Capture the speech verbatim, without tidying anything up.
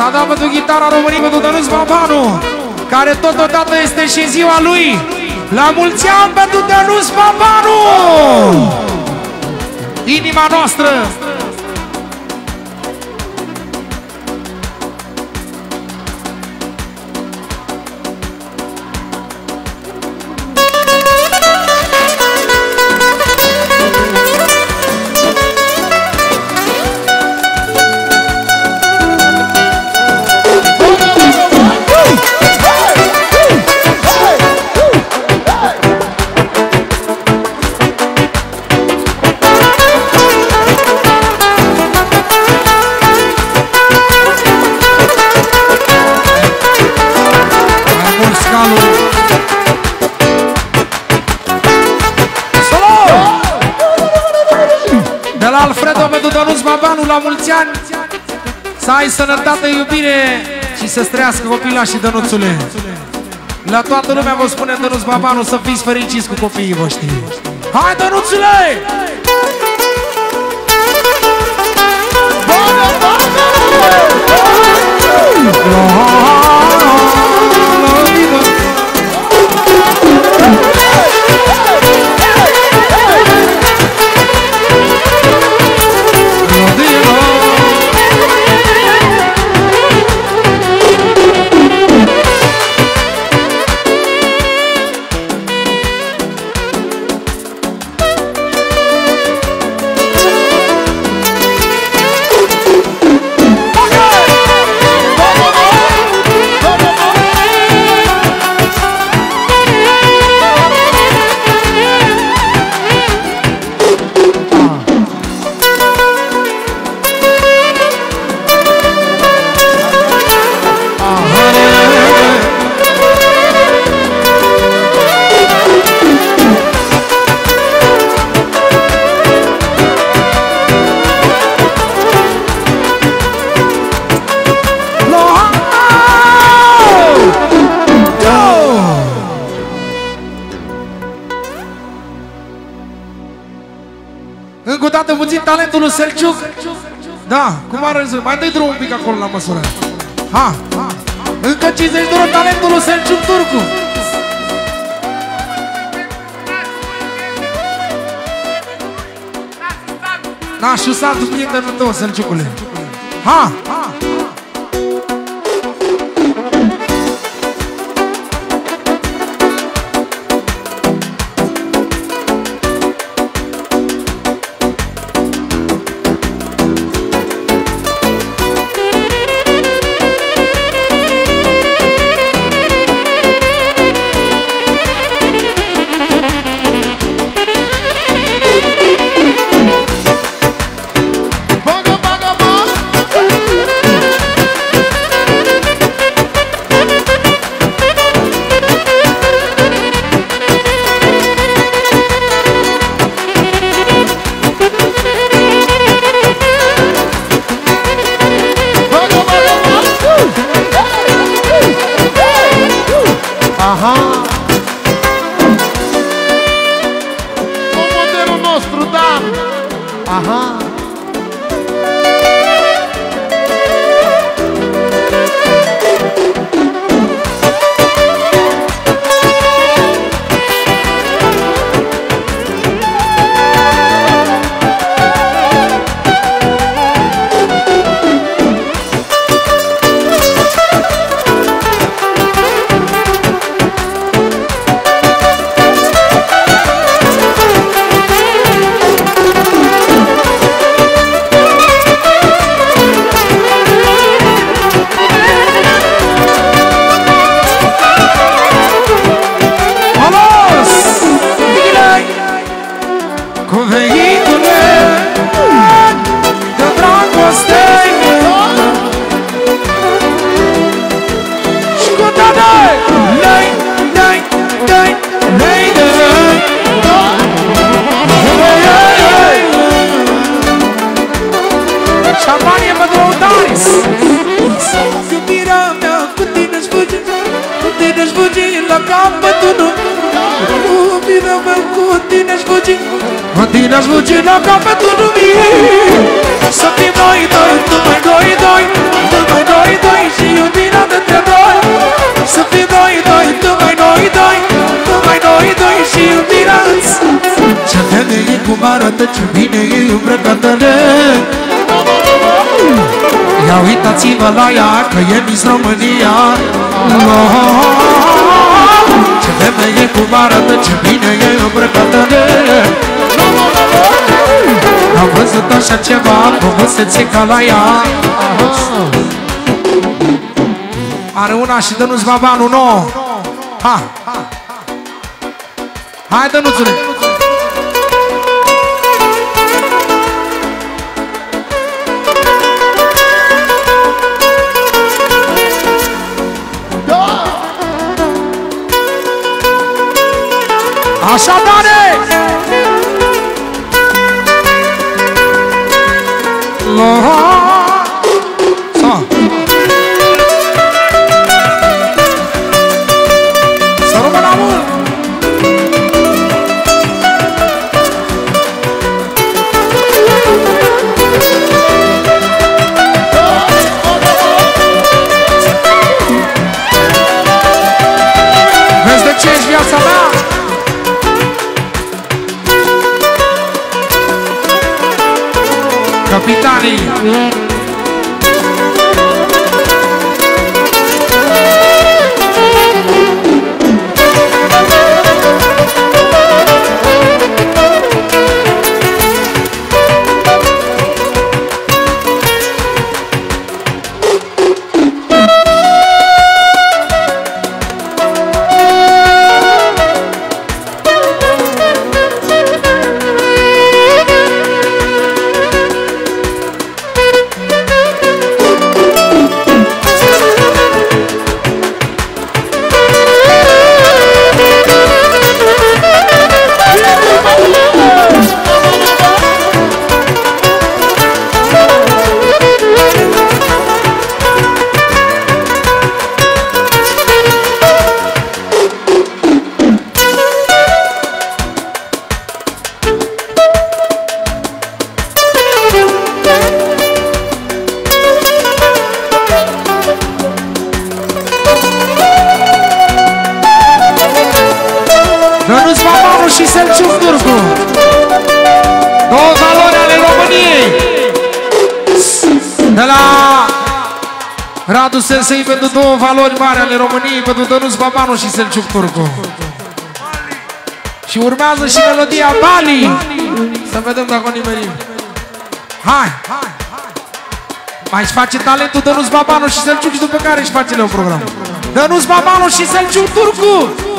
S-a dat pentru Ghitara României, pentru Dănuț Babanu, care totodată este și ziua lui. La mulți ani pentru Dănuț Babanu! Inima noastră! La mulți ani, să ai sănătate, iubire și să-ți trăiască copilașii, Dănuțule. La toată lumea vă spune Dănuț Babanu să fiți fericiți cu copiii voștri. Hai, Dănuțule! Încă o dată puțin talentul lui Selciuc. Da, cum ar răzui? Mai dă-i drum un pic acolo la măsură. Ha, ha. Încă cincizeci de ori talentul lui Selciuc Turcu. Da, și satul prietenul tău, Selciucule. Ha, ha. Aha! O modelul nostru, da! Aha! Tine-aș fugi la capătul lumii, să fim noi doi, numai noi doi, numai noi doi. arată ce bine e îmbrăcătăle. Ia uitați-vă la ea, că e Miss România. Ce femeie cum arată, ce bine e îmbrăcătăle. Am văzut așa ceva, frumusețe ca la ea. Are una și Dănuț Babanu nouă. Ha! Hai, Dănuțule! Așa, Dane! Sa! Să rămână la mult! Vezi de ce ești viața mea? Capitanii! Dănuț Babanu și Selciuc Turcu, două valori ale României. De la Radu Sensei pentru două valori mari ale României, pentru Dănuț Babanu și Selciuc Turcu. Și urmează și melodia Bali. Să vedem dacă o nimerim. Hai! Mai își face talentul Dănuț Babanu și Selciuc și după care își face Leu program. Dănuț Babanu și Selciuc Turcu.